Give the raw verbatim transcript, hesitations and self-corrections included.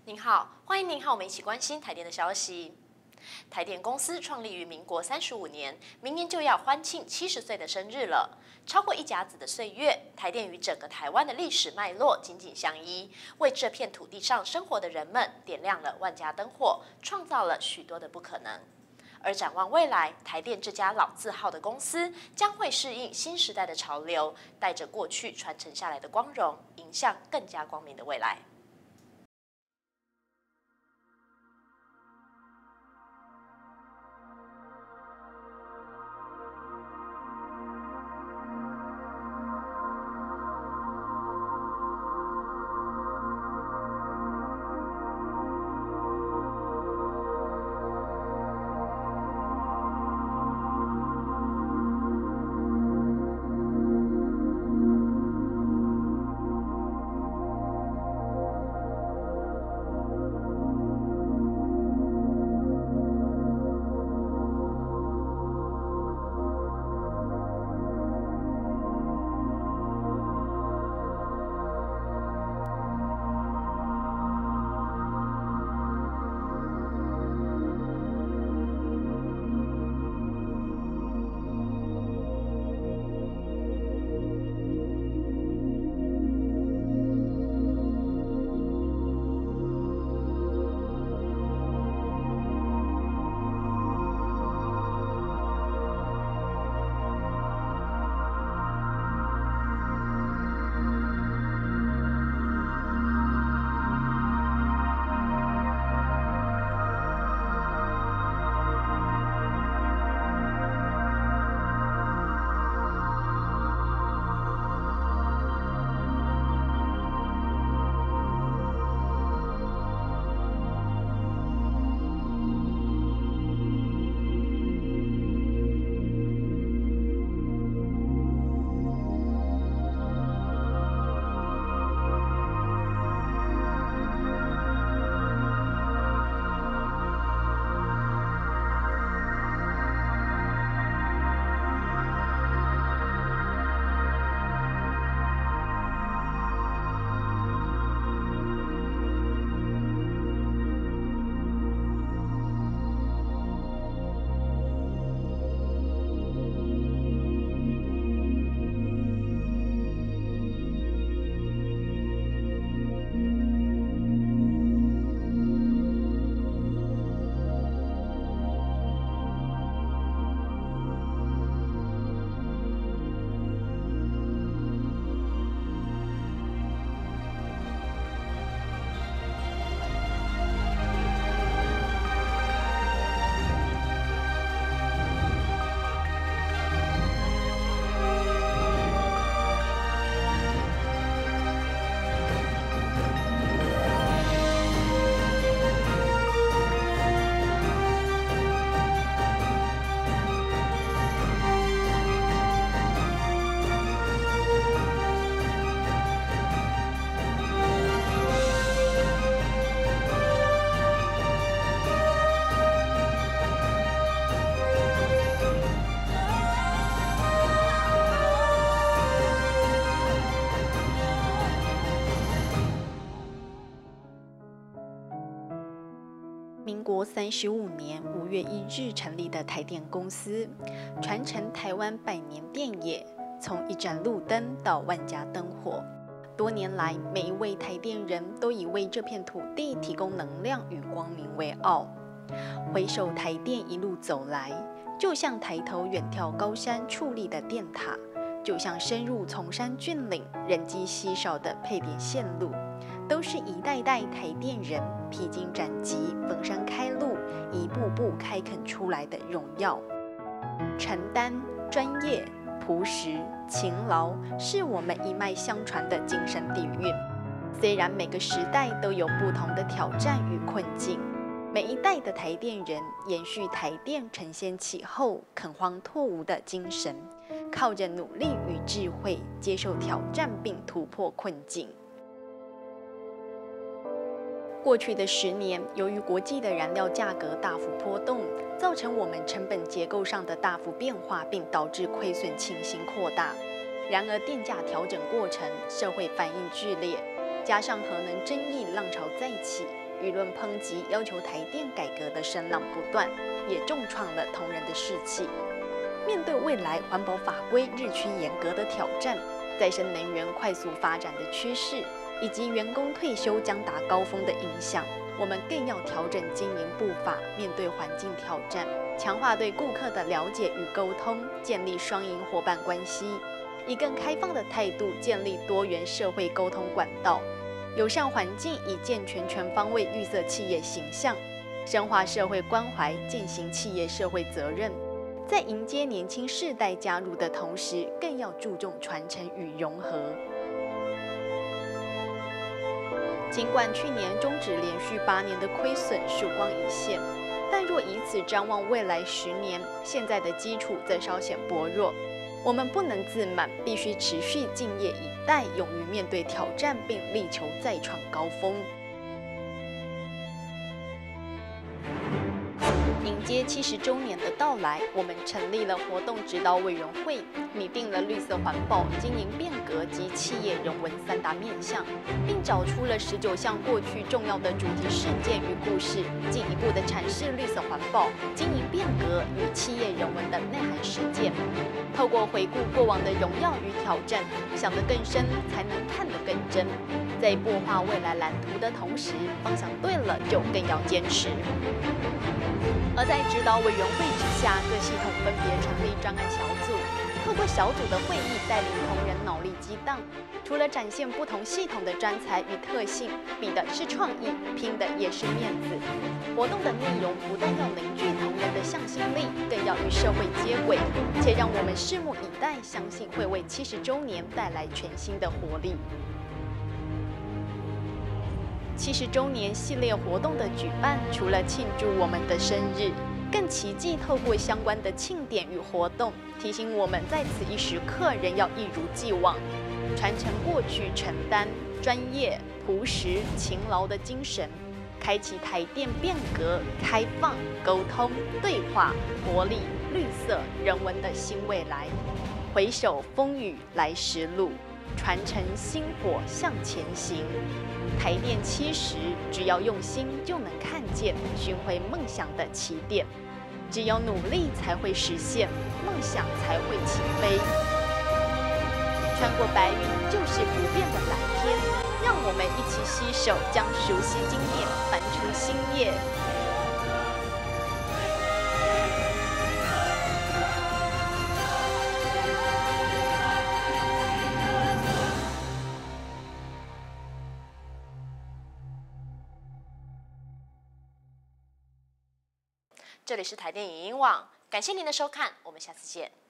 您好，欢迎您和我们一起关心台电的消息。台电公司创立于民国三十五年，明年就要欢庆七十岁的生日了。超过一甲子的岁月，台电与整个台湾的历史脉络紧紧相依，为这片土地上生活的人们点亮了万家灯火，创造了许多的不可能。而展望未来，台电这家老字号的公司将会适应新时代的潮流，带着过去传承下来的光荣，迎向更加光明的未来。 民国三十五年五月一日成立的台电公司，传承台湾百年电业，从一盏路灯到万家灯火。多年来，每一位台电人都以为这片土地提供能量与光明为傲。回首台电一路走来，就像抬头远眺高山矗立的电塔，就像深入崇山峻岭人迹稀少的配电线路，都是一代代台电人披荆斩棘、逢山开路，一步步开垦出来的荣耀。承担、专业、朴实、勤劳，是我们一脉相传的精神底蕴。虽然每个时代都有不同的挑战与困境，每一代的台电人延续台电承先启后、垦荒拓无的精神，靠着努力与智慧，接受挑战并突破困境。过去的十年，由于国际的燃料价格大幅波动，造成我们成本结构上的大幅变化，并导致亏损情形扩大。然而，电价调整过程，社会反应剧烈，加上核能争议浪潮再起， 舆论抨击要求台电改革的声浪不断，也重创了同仁的士气。面对未来环保法规日趋严格的挑战，再生能源快速发展的趋势，以及员工退休将达高峰的影响，我们更要调整经营步伐，面对环境挑战，强化对顾客的了解与沟通，建立双赢伙伴关系，以更开放的态度建立多元社会沟通管道，友善环境以健全全方位绿色企业形象，深化社会关怀，践行企业社会责任。在迎接年轻世代加入的同时，更要注重传承与融合。尽管去年终止连续八年的亏损曙光一现，但若以此展望未来十年，现在的基础则稍显薄弱。我们不能自满，必须持续敬业以待，勇于面对挑战，并力求再创高峰。迎接七十周年的到来，我们成立了活动指导委员会，拟定了绿色环保、经营变革及企业人文三大面向，并找出了十九项过去重要的主题事件与故事，进一步的阐释绿色环保、经营变革与企业人文的内涵实践。透过回顾过往的荣耀与挑战，想得更深，才能看得更真。在擘画未来蓝图的同时，方向对了就更要坚持。而在指导委员会之下，各系统分别成立专案小组，透过小组的会议带领同仁脑力激荡。除了展现不同系统的专才与特性，比的是创意，拼的也是面子。活动的内容不但要凝聚同仁的向心力，更要与社会接轨，且让我们拭目以待，相信会为七十周年带来全新的活力。七十周年系列活动的举办，除了庆祝我们的生日，更期冀透过相关的庆典与活动，提醒我们在此一时刻仍要一如既往，传承过去承担、专业、朴实、勤劳的精神，开启台电变革、开放、沟通、对话、活力、绿色、人文的新未来。回首风雨来时路，传承薪火向前行。台电七十，只要用心就能看见，寻回梦想的起点。只有努力才会实现，梦想才会起飞。穿过白云就是不变的蓝天，让我们一起携手，将熟悉经典翻出新页。 这里是台电影音网，感谢您的收看，我们下次见。